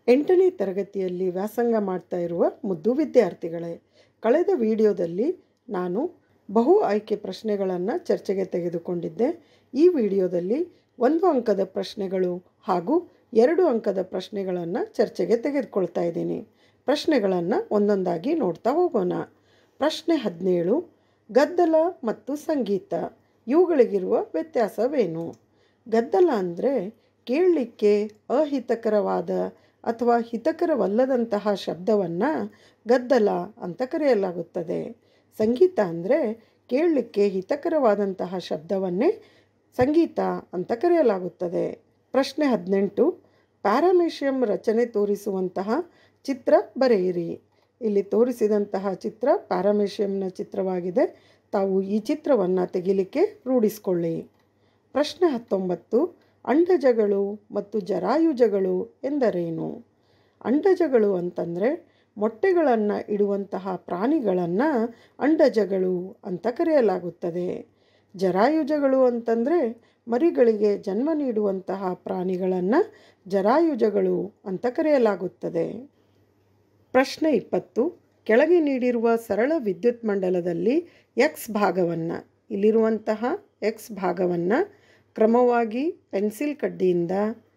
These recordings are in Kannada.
8ನೇ ತರಗತಿಯಲ್ಲಿ ವ್ಯಾಸಂಗ ಮಾಡ್ತಾ ಇರುವ ಮುದ್ದು ವಿದ್ಯಾರ್ಥಿಗಳೇ, ಕಳೆದ ವಿಡಿಯೋದಲ್ಲಿ ನಾನು ಬಹು ಆಯ್ಕೆ ಪ್ರಶ್ನೆಗಳನ್ನು ಚರ್ಚೆಗೆ ತೆಗೆದುಕೊಂಡಿದ್ದೆ. ಈ ವಿಡಿಯೋದಲ್ಲಿ 1 ಅಂಕದ ಪ್ರಶ್ನೆಗಳು ಹಾಗೂ 2 ಅಂಕದ ಪ್ರಶ್ನೆಗಳನ್ನು ಚರ್ಚೆಗೆ ತೆಗೆದುಕೊಳ್ತಾ ಇದ್ದೀನಿ. ಪ್ರಶ್ನೆಗಳನ್ನು ಒಂದೊಂದಾಗಿ ನೋಡ್ತಾ ಹೋಗೋಣ. ಪ್ರಶ್ನೆ 17, ಗದ್ದಲ ಮತ್ತು ಸಂಗೀತ ಇವುಗಳಿಗಿರುವ ವ್ಯತ್ಯಾಸವೇನು? ಗದ್ದಲ ಅಂದರೆ ಕೇಳಲಿಕ್ಕೆ ಅಹಿತಕರವಾದ ಅಥವಾ ಹಿತಕರವಲ್ಲದಂತಹ ಶಬ್ದವನ್ನು ಗದ್ದಲ ಅಂತ ಕರೆಯಲಾಗುತ್ತದೆ. ಸಂಗೀತ ಅಂದರೆ ಕೇಳಲಿಕ್ಕೆ ಹಿತಕರವಾದಂತಹ ಶಬ್ದವನ್ನೇ ಸಂಗೀತ ಅಂತ ಕರೆಯಲಾಗುತ್ತದೆ. ಪ್ರಶ್ನೆ 18, ಪ್ಯಾರಾಮೆಷಿಯಂ ರಚನೆ ತೋರಿಸುವಂತಹ ಚಿತ್ರ ಬರೆಯಿರಿ. ಇಲ್ಲಿ ತೋರಿಸಿದಂತಹ ಚಿತ್ರ ಪ್ಯಾರಾಮೆಷಿಯಂನ ಚಿತ್ರವಾಗಿದೆ. ತಾವು ಈ ಚಿತ್ರವನ್ನು ತೆಗಿಲಿಕ್ಕೆ ರೂಢಿಸಿಕೊಳ್ಳಿ. ಪ್ರಶ್ನೆ 19, ಅಂಡಜಗಳು ಮತ್ತು ಜರಾಯುಜಗಳು ಎಂದರೇನು? ಅಂಡಜಗಳು ಅಂತಂದರೆ ಮೊಟ್ಟೆಗಳನ್ನು ಇಡುವಂತಹ ಪ್ರಾಣಿಗಳನ್ನು ಅಂಡಜಗಳು ಅಂತ ಕರೆಯಲಾಗುತ್ತದೆ. ಜರಾಯುಜಗಳು ಅಂತಂದರೆ ಮರಿಗಳಿಗೆ ಜನ್ಮ ನೀಡುವಂತಹ ಪ್ರಾಣಿಗಳನ್ನು ಜರಾಯುಜಗಳು ಅಂತ ಕರೆಯಲಾಗುತ್ತದೆ. ಪ್ರಶ್ನೆ 20, ಕೆಳಗೆ ನೀಡಿರುವ ಸರಳ ವಿದ್ಯುತ್ ಮಂಡಲದಲ್ಲಿ ಎಕ್ಸ್ ಭಾಗವನ್ನು, ಇಲ್ಲಿರುವಂತಹ ಎಕ್ಸ್ ಭಾಗವನ್ನು ಕ್ರಮವಾಗಿ ಪೆನ್ಸಿಲ್ ಕಡ್ಡಿಯಿಂದ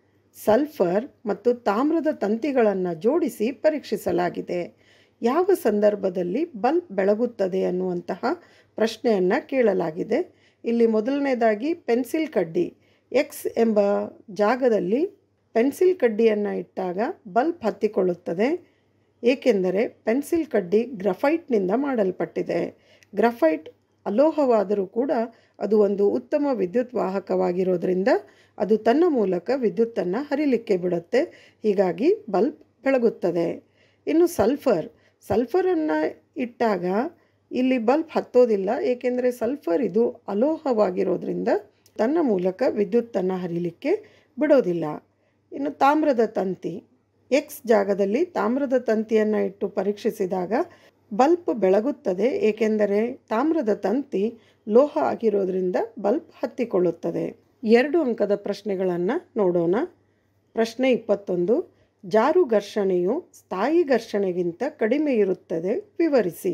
ಸಲ್ಫರ್ ಮತ್ತು ತಾಮ್ರದ ತಂತಿಗಳನ್ನು ಜೋಡಿಸಿ ಪರೀಕ್ಷಿಸಲಾಗಿದೆ. ಯಾವ ಸಂದರ್ಭದಲ್ಲಿ ಬಲ್ಬ್ ಬೆಳಗುತ್ತದೆ ಅನ್ನುವಂತಹ ಪ್ರಶ್ನೆಯನ್ನು ಕೇಳಲಾಗಿದೆ. ಇಲ್ಲಿ ಮೊದಲನೇದಾಗಿ ಪೆನ್ಸಿಲ್ ಕಡ್ಡಿ ಎಕ್ಸ್ ಎಂಬ ಜಾಗದಲ್ಲಿ ಪೆನ್ಸಿಲ್ ಕಡ್ಡಿಯನ್ನು ಇಟ್ಟಾಗ ಬಲ್ಬ್ ಹತ್ತಿಕೊಳ್ಳುತ್ತದೆ. ಏಕೆಂದರೆ ಪೆನ್ಸಿಲ್ ಕಡ್ಡಿ ಗ್ರಫೈಟ್ನಿಂದ ಮಾಡಲ್ಪಟ್ಟಿದೆ. ಗ್ರಫೈಟ್ ಅಲೋಹವಾದರೂ ಕೂಡ ಅದು ಒಂದು ಉತ್ತಮ ವಿದ್ಯುತ್ ವಾಹಕವಾಗಿರೋದ್ರಿಂದ ಅದು ತನ್ನ ಮೂಲಕ ವಿದ್ಯುತ್ತನ್ನು ಹರಿಲಿಕ್ಕೆ ಬಿಡುತ್ತೆ. ಹೀಗಾಗಿ ಬಲ್ಬ್ ಬೆಳಗುತ್ತದೆ. ಇನ್ನು ಸಲ್ಫರನ್ನು ಇಟ್ಟಾಗ ಇಲ್ಲಿ ಬಲ್ಬ್ ಹತ್ತೋದಿಲ್ಲ. ಏಕೆಂದರೆ ಸಲ್ಫರ್ ಇದು ಅಲೋಹವಾಗಿರೋದ್ರಿಂದ ತನ್ನ ಮೂಲಕ ವಿದ್ಯುತ್ತನ್ನು ಹರಿಲಿಕ್ಕೆ ಬಿಡೋದಿಲ್ಲ. ಇನ್ನು ತಾಮ್ರದ ತಂತಿ, ಎಕ್ಸ್ ಜಾಗದಲ್ಲಿ ತಾಮ್ರದ ತಂತಿಯನ್ನು ಇಟ್ಟು ಪರೀಕ್ಷಿಸಿದಾಗ ಬಲ್ಬ್ ಬೆಳಗುತ್ತದೆ. ಏಕೆಂದರೆ ತಾಮ್ರದ ತಂತಿ ಲೋಹ ಆಗಿರೋದ್ರಿಂದ ಬಲ್ಬ್ ಹತ್ತಿಕೊಳ್ಳುತ್ತದೆ. 2 ಅಂಕದ ಪ್ರಶ್ನೆಗಳನ್ನು ನೋಡೋಣ. ಪ್ರಶ್ನೆ 21, ಜಾರು ಘರ್ಷಣೆಯು ಸ್ಥಾಯಿ ಘರ್ಷಣೆಗಿಂತ ಕಡಿಮೆ ಇರುತ್ತದೆ, ವಿವರಿಸಿ.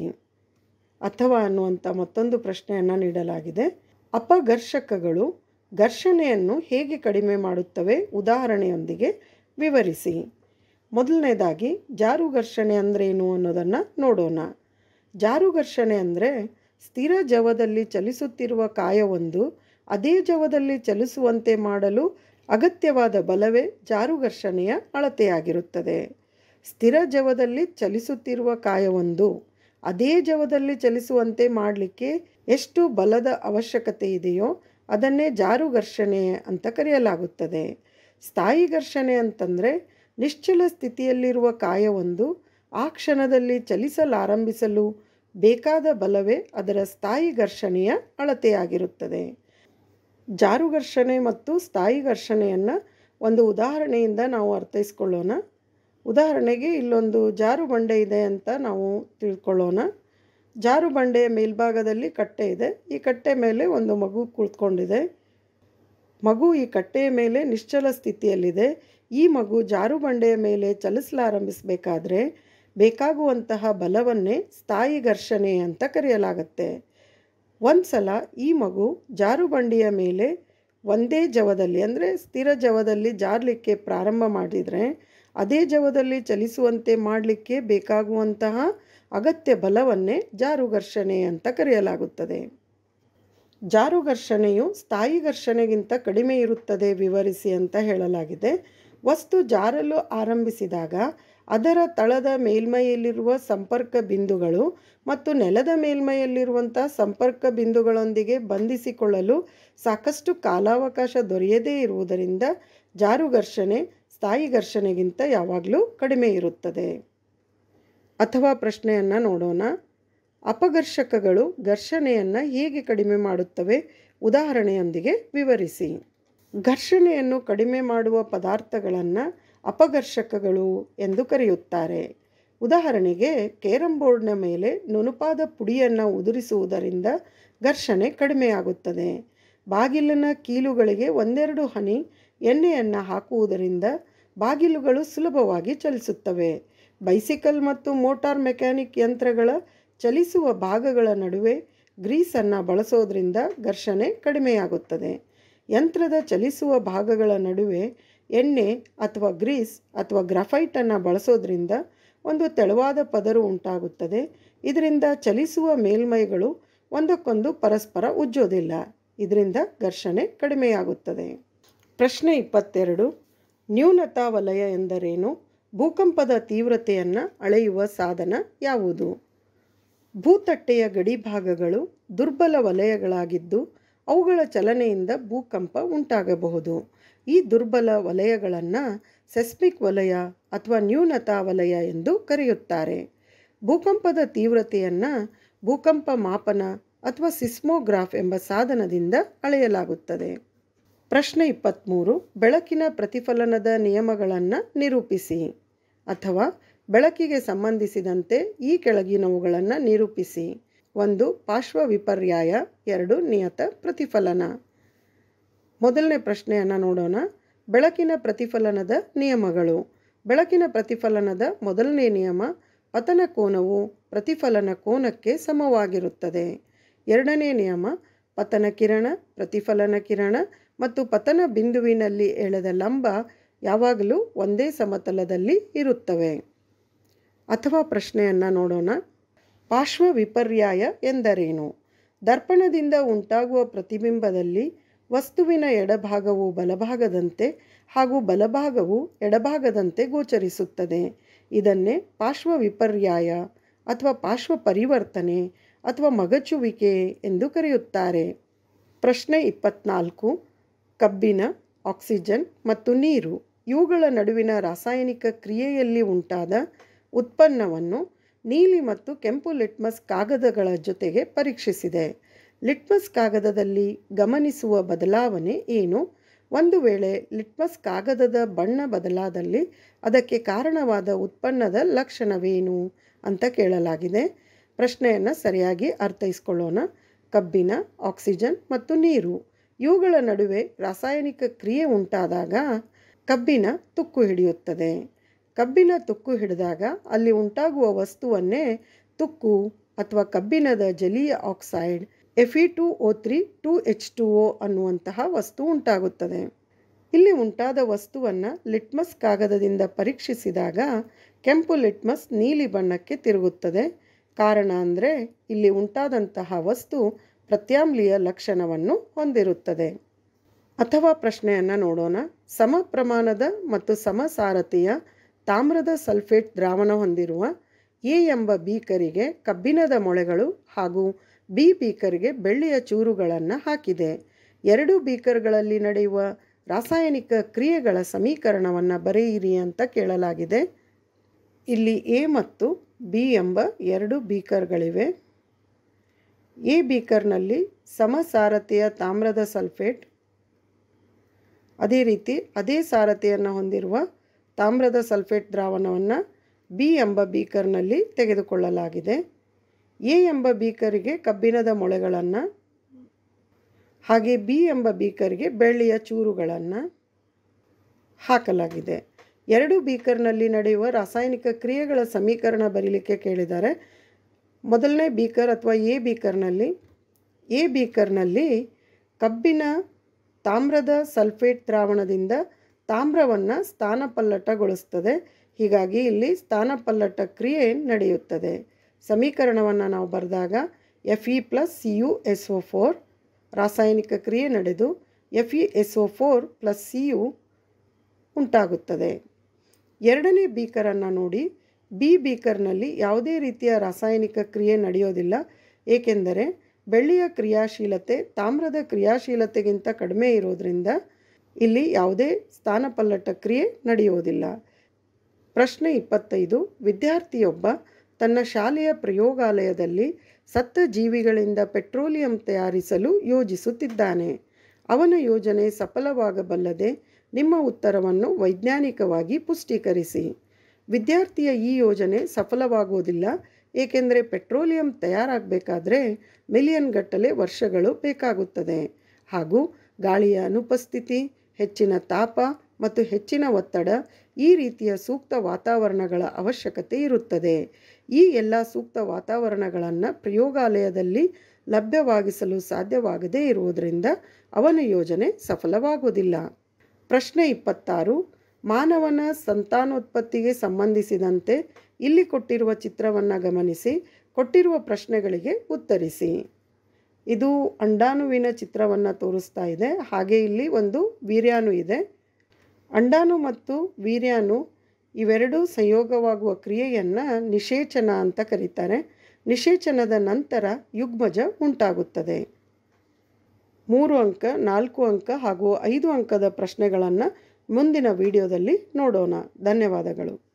ಅಥವಾ ಅನ್ನುವಂಥ ಮತ್ತೊಂದು ಪ್ರಶ್ನೆಯನ್ನು ನೀಡಲಾಗಿದೆ. ಅಪಘರ್ಷಕಗಳು ಘರ್ಷಣೆಯನ್ನು ಹೇಗೆ ಕಡಿಮೆ ಮಾಡುತ್ತವೆ, ಉದಾಹರಣೆಯೊಂದಿಗೆ ವಿವರಿಸಿ. ಮೊದಲನೇದಾಗಿ ಜಾರು ಘರ್ಷಣೆ ಅಂದ್ರೇನು ಅನ್ನೋದನ್ನು ನೋಡೋಣ. ಜಾರು ಘರ್ಷಣೆ ಅಂದರೆ ಸ್ಥಿರ ಜವದಲ್ಲಿ ಚಲಿಸುತ್ತಿರುವ ಕಾಯವೊಂದು ಅದೇ ಜವದಲ್ಲಿ ಚಲಿಸುವಂತೆ ಮಾಡಲು ಅಗತ್ಯವಾದ ಬಲವೇ ಜಾರು ಘರ್ಷಣೆಯ ಅಳತೆಯಾಗಿರುತ್ತದೆ. ಸ್ಥಿರ ಜವದಲ್ಲಿ ಚಲಿಸುತ್ತಿರುವ ಕಾಯವೊಂದು ಅದೇ ಜವದಲ್ಲಿ ಚಲಿಸುವಂತೆ ಮಾಡಲಿಕ್ಕೆ ಎಷ್ಟು ಬಲದ ಅವಶ್ಯಕತೆ ಇದೆಯೋ ಅದನ್ನೇ ಜಾರು ಘರ್ಷಣೆ ಅಂತ ಕರೆಯಲಾಗುತ್ತದೆ. ಸ್ಥಾಯಿ ಘರ್ಷಣೆ ಅಂತಂದರೆ ನಿಶ್ಚಲ ಸ್ಥಿತಿಯಲ್ಲಿರುವ ಕಾಯವೊಂದು ಆ ಕ್ಷಣದಲ್ಲಿ ಚಲಿಸಲಾರಂಭಿಸಲು ಬೇಕಾದ ಬಲವೇ ಅದರ ಸ್ಥಾಯಿ ಘರ್ಷಣೆಯ ಅಳತೆಯಾಗಿರುತ್ತದೆ. ಜಾರು ಘರ್ಷಣೆ ಮತ್ತು ಸ್ಥಾಯಿ ಘರ್ಷಣೆಯನ್ನು ಒಂದು ಉದಾಹರಣೆಯಿಂದ ನಾವು ಅರ್ಥೈಸ್ಕೊಳ್ಳೋಣ. ಉದಾಹರಣೆಗೆ ಇಲ್ಲೊಂದು ಜಾರು ಬಂಡೆ ಇದೆ ಅಂತ ನಾವು ತಿಳ್ಕೊಳ್ಳೋಣ. ಜಾರು ಬಂಡೆಯ ಮೇಲ್ಭಾಗದಲ್ಲಿ ಕಟ್ಟೆ ಇದೆ. ಈ ಕಟ್ಟೆ ಮೇಲೆ ಒಂದು ಮಗು ಕುಳಿತುಕೊಂಡಿದೆ. ಮಗು ಈ ಕಟ್ಟೆಯ ಮೇಲೆ ನಿಶ್ಚಲ ಸ್ಥಿತಿಯಲ್ಲಿದೆ. ಈ ಮಗು ಜಾರು ಬಂಡೆಯ ಮೇಲೆ ಚಲಿಸಲಾರಂಭಿಸಬೇಕಾದ್ರೆ ಬೇಕಾಗುವಂತಹ ಬಲವನ್ನೇ ಸ್ಥಾಯಿ ಘರ್ಷಣೆ ಅಂತ ಕರೆಯಲಾಗುತ್ತೆ. ಒಂದು ಸಲ ಈ ಮಗು ಜಾರು ಬಂಡೆಯ ಮೇಲೆ ಒಂದೇ ಜವದಲ್ಲಿ ಅಂದರೆ ಸ್ಥಿರ ಜವದಲ್ಲಿ ಜಾರಲಿಕ್ಕೆ ಪ್ರಾರಂಭ ಮಾಡಿದರೆ ಅದೇ ಜವದಲ್ಲಿ ಚಲಿಸುವಂತೆ ಮಾಡಲಿಕ್ಕೆ ಬೇಕಾಗುವಂತಹ ಅಗತ್ಯ ಬಲವನ್ನೇ ಜಾರು ಘರ್ಷಣೆ ಅಂತ ಕರೆಯಲಾಗುತ್ತದೆ. ಜಾರು ಘರ್ಷಣೆಯು ಸ್ಥಾಯಿ ಘರ್ಷಣೆಗಿಂತ ಕಡಿಮೆ ಇರುತ್ತದೆ, ವಿವರಿಸಿ ಅಂತ ಹೇಳಲಾಗಿದೆ. ವಸ್ತು ಜಾರಲು ಆರಂಭಿಸಿದಾಗ ಅದರ ತಳದ ಮೇಲ್ಮೈಯಲ್ಲಿರುವ ಸಂಪರ್ಕ ಬಿಂದುಗಳು ಮತ್ತು ನೆಲದ ಮೇಲ್ಮೈಯಲ್ಲಿರುವಂಥ ಸಂಪರ್ಕ ಬಿಂದುಗಳೊಂದಿಗೆ ಬಂಧಿಸಿಕೊಳ್ಳಲು ಸಾಕಷ್ಟು ಕಾಲಾವಕಾಶ ದೊರೆಯದೇ ಇರುವುದರಿಂದ ಜಾರು ಘರ್ಷಣೆ ಸ್ಥಾಯಿ ಘರ್ಷಣೆಗಿಂತ ಯಾವಾಗಲೂ ಕಡಿಮೆ ಇರುತ್ತದೆ. ಅಥವಾ ಪ್ರಶ್ನೆಯನ್ನು ನೋಡೋಣ. ಅಪಘರ್ಷಕಗಳು ಘರ್ಷಣೆಯನ್ನು ಹೇಗೆ ಕಡಿಮೆ ಮಾಡುತ್ತವೆ, ಉದಾಹರಣೆಯೊಂದಿಗೆ ವಿವರಿಸಿ. ಘರ್ಷಣೆಯನ್ನು ಕಡಿಮೆ ಮಾಡುವ ಪದಾರ್ಥಗಳನ್ನು ಅಪಘರ್ಷಕಗಳು ಎಂದು ಕರೆಯುತ್ತಾರೆ. ಉದಾಹರಣೆಗೆ ಕೇರಂ ಬೋರ್ಡ್ನ ಮೇಲೆ ನುಣುಪಾದ ಪುಡಿಯನ್ನು ಉದುರಿಸುವುದರಿಂದ ಘರ್ಷಣೆ ಕಡಿಮೆಯಾಗುತ್ತದೆ. ಬಾಗಿಲಿನ ಕೀಲುಗಳಿಗೆ 1-2 ಹನಿ ಎಣ್ಣೆಯನ್ನು ಹಾಕುವುದರಿಂದ ಬಾಗಿಲುಗಳು ಸುಲಭವಾಗಿ ಚಲಿಸುತ್ತವೆ. ಬೈಸಿಕಲ್ ಮತ್ತು ಮೋಟಾರ್ ಮೆಕ್ಯಾನಿಕ್ ಯಂತ್ರಗಳ ಚಲಿಸುವ ಭಾಗಗಳ ನಡುವೆ ಗ್ರೀಸನ್ನು ಬಳಸೋದ್ರಿಂದ ಘರ್ಷಣೆ ಕಡಿಮೆಯಾಗುತ್ತದೆ. ಯಂತ್ರದ ಚಲಿಸುವ ಭಾಗಗಳ ನಡುವೆ ಎಣ್ಣೆ ಅಥವಾ ಗ್ರೀಸ್ ಅಥವಾ ಗ್ರಾಫೈಟನ್ನು ಬಳಸೋದ್ರಿಂದ ಒಂದು ತೆಳುವಾದ ಪದರು ಉಂಟಾಗುತ್ತದೆ. ಇದರಿಂದ ಚಲಿಸುವ ಮೇಲ್ಮೈಗಳು ಒಂದಕ್ಕೊಂದು ಪರಸ್ಪರ ಉಜ್ಜೋದಿಲ್ಲ. ಇದರಿಂದ ಘರ್ಷಣೆ ಕಡಿಮೆಯಾಗುತ್ತದೆ. ಪ್ರಶ್ನೆ 22. ನ್ಯೂನತಾ ವಲಯ ಎಂದರೇನು? ಭೂಕಂಪದ ತೀವ್ರತೆಯನ್ನು ಅಳೆಯುವ ಸಾಧನ ಯಾವುದು? ಭೂತಟ್ಟೆಯ ಗಡಿಭಾಗಗಳು ದುರ್ಬಲ ವಲಯಗಳಾಗಿದ್ದು ಅವುಗಳ ಚಲನೆಯಿಂದ ಭೂಕಂಪ ಉಂಟಾಗಬಹುದು. ಈ ದುರ್ಬಲ ವಲಯಗಳನ್ನು ಸೆಸ್ಮಿಕ್ ವಲಯ ಅಥವಾ ನ್ಯೂನತಾ ವಲಯ ಎಂದು ಕರೆಯುತ್ತಾರೆ. ಭೂಕಂಪದ ತೀವ್ರತೆಯನ್ನು ಭೂಕಂಪ ಮಾಪನ ಅಥವಾ ಸಿಸ್ಮೋಗ್ರಾಫ್ ಎಂಬ ಸಾಧನದಿಂದ ಅಳೆಯಲಾಗುತ್ತದೆ. ಪ್ರಶ್ನೆ 23. ಬೆಳಕಿನ ಪ್ರತಿಫಲನದ ನಿಯಮಗಳನ್ನು ನಿರೂಪಿಸಿ. ಅಥವಾ ಬೆಳಕಿಗೆ ಸಂಬಂಧಿಸಿದಂತೆ ಈ ಕೆಳಗಿನವುಗಳನ್ನು ನಿರೂಪಿಸಿ. 1. ಪಾರ್ಶ್ವ ವಿಪರ್ಯಾಯ. 2. ನಿಯತ ಪ್ರತಿಫಲನ. ಮೊದಲನೇ ಪ್ರಶ್ನೆಯನ್ನು ನೋಡೋಣ. ಬೆಳಕಿನ ಪ್ರತಿಫಲನದ ನಿಯಮಗಳು. ಬೆಳಕಿನ ಪ್ರತಿಫಲನದ ಮೊದಲನೇ ನಿಯಮ, ಪತನ ಕೋನವು ಪ್ರತಿಫಲನ ಕೋನಕ್ಕೆ ಸಮವಾಗಿರುತ್ತದೆ. ಎರಡನೇ ನಿಯಮ, ಪತನ ಕಿರಣ, ಪ್ರತಿಫಲನ ಕಿರಣ ಮತ್ತು ಪತನ ಬಿಂದುವಿನಲ್ಲಿ ಎಳೆದ ಲಂಬ ಯಾವಾಗಲೂ ಒಂದೇ ಸಮತಲದಲ್ಲಿ ಇರುತ್ತವೆ. ಅಥವಾ ಪ್ರಶ್ನೆಯನ್ನು ನೋಡೋಣ. ಪಾರ್ಶ್ವ ವಿಪರ್ಯಾಯ ಎಂದರೇನು? ದರ್ಪಣದಿಂದ ಉಂಟಾಗುವ ಪ್ರತಿಬಿಂಬದಲ್ಲಿ ವಸ್ತುವಿನ ಎಡಭಾಗವು ಬಲಭಾಗದಂತೆ ಹಾಗೂ ಬಲಭಾಗವು ಎಡಭಾಗದಂತೆ ಗೋಚರಿಸುತ್ತದೆ. ಇದನ್ನೇ ಪಾರ್ಶ್ವ ವಿಪರ್ಯಾಯ ಅಥವಾ ಪಾರ್ಶ್ವ ಪರಿವರ್ತನೆ ಅಥವಾ ಮಗಚುವಿಕೆ ಎಂದು ಕರೆಯುತ್ತಾರೆ. ಪ್ರಶ್ನೆ 24. ಕಬ್ಬಿಣ, ಆಕ್ಸಿಜನ್ ಮತ್ತು ನೀರು ಇವುಗಳ ನಡುವಿನ ರಾಸಾಯನಿಕ ಕ್ರಿಯೆಯಲ್ಲಿ ಉಂಟಾದ ಉತ್ಪನ್ನವನ್ನು ನೀಲಿ ಮತ್ತು ಕೆಂಪು ಲಿಟ್ಮಸ್ ಕಾಗದಗಳ ಜೊತೆಗೆ ಪರೀಕ್ಷಿಸಿದೆ. ಲಿಟ್ಮಸ್ ಕಾಗದದಲ್ಲಿ ಗಮನಿಸುವ ಬದಲಾವಣೆ ಏನು? ಒಂದು ವೇಳೆ ಲಿಟ್ಮಸ್ ಕಾಗದದ ಬಣ್ಣ ಬದಲಾದಲ್ಲಿ ಅದಕ್ಕೆ ಕಾರಣವಾದ ಉತ್ಪನ್ನದ ಲಕ್ಷಣವೇನು ಅಂತ ಕೇಳಲಾಗಿದೆ. ಪ್ರಶ್ನೆಯನ್ನು ಸರಿಯಾಗಿ ಅರ್ಥೈಸ್ಕೊಳ್ಳೋಣ. ಕಬ್ಬಿಣ, ಆಕ್ಸಿಜನ್ ಮತ್ತು ನೀರು ಇವುಗಳ ನಡುವೆ ರಾಸಾಯನಿಕ ಕ್ರಿಯೆ ಉಂಟಾದಾಗ ಕಬ್ಬಿಣ ತುಕ್ಕು ಹಿಡಿಯುತ್ತದೆ. ಕಬ್ಬಿಣ ತುಕ್ಕು ಹಿಡಿದಾಗ ಅಲ್ಲಿ ಉಂಟಾಗುವ ವಸ್ತುವನ್ನೇ ತುಕ್ಕು ಅಥವಾ ಕಬ್ಬಿಣದ ಜಲೀಯ ಆಕ್ಸೈಡ್ Fe2O3 2H2O ಅನ್ನುವಂತಹ ವಸ್ತು ಉಂಟಾಗುತ್ತದೆ. ಇಲ್ಲಿ ಉಂಟಾದ ವಸ್ತುವನ್ನು ಲಿಟ್ಮಸ್ ಕಾಗದದಿಂದ ಪರೀಕ್ಷಿಸಿದಾಗ ಕೆಂಪು ಲಿಟ್ಮಸ್ ನೀಲಿ ಬಣ್ಣಕ್ಕೆ ತಿರುಗುತ್ತದೆ. ಕಾರಣ ಅಂದರೆ ಇಲ್ಲಿ ಉಂಟಾದಂತಹ ವಸ್ತು ಪ್ರತ್ಯಾಮ್ಲೀಯ ಲಕ್ಷಣವನ್ನು ಹೊಂದಿರುತ್ತದೆ. ಅಥವಾ ಪ್ರಶ್ನೆಯನ್ನು ನೋಡೋಣ. ಸಮ ಪ್ರಮಾಣದ ಮತ್ತು ಸಮಸಾರತೆಯ ತಾಮ್ರದ ಸಲ್ಫೇಟ್ ದ್ರಾವಣ ಹೊಂದಿರುವ ಎ ಎಂಬ ಬೀಕರಿಗೆ ಕಬ್ಬಿಣದ ಮೊಳೆಗಳು ಹಾಗೂ ಬಿ ಬೀಕರ್ಗೆ ಬೆಳ್ಳಿಯ ಚೂರುಗಳನ್ನು ಹಾಕಿದೆ. ಎರಡು ಬೀಕರ್ಗಳಲ್ಲಿ ನಡೆಯುವ ರಾಸಾಯನಿಕ ಕ್ರಿಯೆಗಳ ಸಮೀಕರಣವನ್ನು ಬರೆಯಿರಿ ಅಂತ ಕೇಳಲಾಗಿದೆ. ಇಲ್ಲಿ ಎ ಮತ್ತು ಬಿ ಎಂಬ ಎರಡು ಬೀಕರ್ಗಳಿವೆ. ಎ ಬೀಕರ್ನಲ್ಲಿ ಸಮಸಾರತೆಯ ತಾಮ್ರದ ಸಲ್ಫೇಟ್, ಅದೇ ರೀತಿ ಅದೇ ಸಾರತೆಯನ್ನು ಹೊಂದಿರುವ ತಾಮ್ರದ ಸಲ್ಫೇಟ್ ದ್ರಾವಣವನ್ನು ಬಿ ಎಂಬ ಬೀಕರ್ನಲ್ಲಿ ತೆಗೆದುಕೊಳ್ಳಲಾಗಿದೆ. ಎ ಎಂಬ ಬೀಕರಿಗೆ ಕಬ್ಬಿಣದ ಮೊಳೆಗಳನ್ನು ಹಾಗೆ ಬಿ ಎಂಬ ಬೀಕರಿಗೆ ಬೆಳ್ಳಿಯ ಚೂರುಗಳನ್ನು ಹಾಕಲಾಗಿದೆ. ಎರಡು ಬೀಕರ್ನಲ್ಲಿ ನಡೆಯುವ ರಾಸಾಯನಿಕ ಕ್ರಿಯೆಗಳ ಸಮೀಕರಣ ಬರೀಲಿಕ್ಕೆ ಕೇಳಿದ್ದಾರೆ. ಮೊದಲನೇ ಬೀಕರ್ ಅಥವಾ ಎ ಬೀಕರ್ನಲ್ಲಿ ಕಬ್ಬಿಣ ತಾಮ್ರದ ಸಲ್ಫೇಟ್ ದ್ರಾವಣದಿಂದ ತಾಮ್ರವನ್ನು ಸ್ಥಾನಪಲ್ಲಟಗೊಳಿಸ್ತದೆ. ಹೀಗಾಗಿ ಇಲ್ಲಿ ಸ್ಥಾನಪಲ್ಲಟ ಕ್ರಿಯೆ ನಡೆಯುತ್ತದೆ. ಸಮೀಕರಣವನ್ನು ನಾವು ಬರೆದಾಗ Fe+CuSO4 ರಾಸಾಯನಿಕ ಕ್ರಿಯೆ ನಡೆದು FeSO4+Cu ಉಂಟಾಗುತ್ತದೆ. ಎರಡನೇ ಬೀಕರನ್ನು ನೋಡಿ. ಬಿ ಬೀಕರ್ನಲ್ಲಿ ಯಾವುದೇ ರೀತಿಯ ರಾಸಾಯನಿಕ ಕ್ರಿಯೆ ನಡೆಯೋದಿಲ್ಲ. ಏಕೆಂದರೆ ಬೆಳ್ಳಿಯ ಕ್ರಿಯಾಶೀಲತೆ ತಾಮ್ರದ ಕ್ರಿಯಾಶೀಲತೆಗಿಂತ ಕಡಿಮೆ ಇರೋದರಿಂದ ಇಲ್ಲಿ ಯಾವುದೇ ಸ್ಥಾನಪಲ್ಲಟ ಕ್ರಿಯೆ ನಡೆಯುವುದಿಲ್ಲ. ಪ್ರಶ್ನೆ 25. ವಿದ್ಯಾರ್ಥಿಯೊಬ್ಬ ತನ್ನ ಶಾಲೆಯ ಪ್ರಯೋಗಾಲಯದಲ್ಲಿ ಸತ್ತ ಜೀವಿಗಳಿಂದ ಪೆಟ್ರೋಲಿಯಂ ತಯಾರಿಸಲು ಯೋಜಿಸುತ್ತಿದ್ದಾನೆ. ಅವನ ಯೋಜನೆ ಸಫಲವಾಗಬಲ್ಲದೆ ನಿಮ್ಮ ಉತ್ತರವನ್ನು ವೈಜ್ಞಾನಿಕವಾಗಿ ಪುಷ್ಟೀಕರಿಸಿ. ವಿದ್ಯಾರ್ಥಿಯ ಈ ಯೋಜನೆ ಸಫಲವಾಗುವುದಿಲ್ಲ. ಏಕೆಂದರೆ ಪೆಟ್ರೋಲಿಯಂ ತಯಾರಾಗಬೇಕಾದ್ರೆ ಮಿಲಿಯನ್ ಗಟ್ಟಲೆ ವರ್ಷಗಳು ಬೇಕಾಗುತ್ತದೆ ಹಾಗೂ ಗಾಳಿಯ ಅನುಪಸ್ಥಿತಿ, ಹೆಚ್ಚಿನ ತಾಪ ಮತ್ತು ಹೆಚ್ಚಿನ ಒತ್ತಡ ಈ ರೀತಿಯ ಸೂಕ್ತ ವಾತಾವರಣಗಳ ಅವಶ್ಯಕತೆ ಇರುತ್ತದೆ. ಈ ಎಲ್ಲ ಸೂಕ್ತ ವಾತಾವರಣಗಳನ್ನು ಪ್ರಯೋಗಾಲಯದಲ್ಲಿ ಲಭ್ಯವಾಗಿಸಲು ಸಾಧ್ಯವಾಗದೇ ಇರುವುದರಿಂದ ಅವನ ಯೋಜನೆ ಸಫಲವಾಗುವುದಿಲ್ಲ. ಪ್ರಶ್ನೆ 26. ಮಾನವನ ಸಂತಾನೋತ್ಪತ್ತಿಗೆ ಸಂಬಂಧಿಸಿದಂತೆ ಇಲ್ಲಿ ಕೊಟ್ಟಿರುವ ಚಿತ್ರವನ್ನು ಗಮನಿಸಿ ಕೊಟ್ಟಿರುವ ಪ್ರಶ್ನೆಗಳಿಗೆ ಉತ್ತರಿಸಿ. ಇದು ಅಂಡಾಣುವಿನ ಚಿತ್ರವನ್ನು ತೋರಿಸ್ತಾ ಇದೆ. ಹಾಗೆ ಇಲ್ಲಿ ಒಂದು ವೀರ್ಯಾಣು ಇದೆ. ಅಂಡಾಣು ಮತ್ತು ವೀರ್ಯಾಣು ಇವೆರಡೂ ಸಂಯೋಗವಾಗುವ ಕ್ರಿಯೆಯನ್ನು ನಿಷೇಚನ ಅಂತ ಕರೀತಾರೆ. ನಿಷೇಚನದ ನಂತರ ಯುಗ್ಮಜ ಉಂಟಾಗುತ್ತದೆ. 3 ಅಂಕ, 4 ಅಂಕ ಹಾಗೂ 5 ಅಂಕದ ಪ್ರಶ್ನೆಗಳನ್ನು ಮುಂದಿನ ವಿಡಿಯೋದಲ್ಲಿ ನೋಡೋಣ. ಧನ್ಯವಾದಗಳು.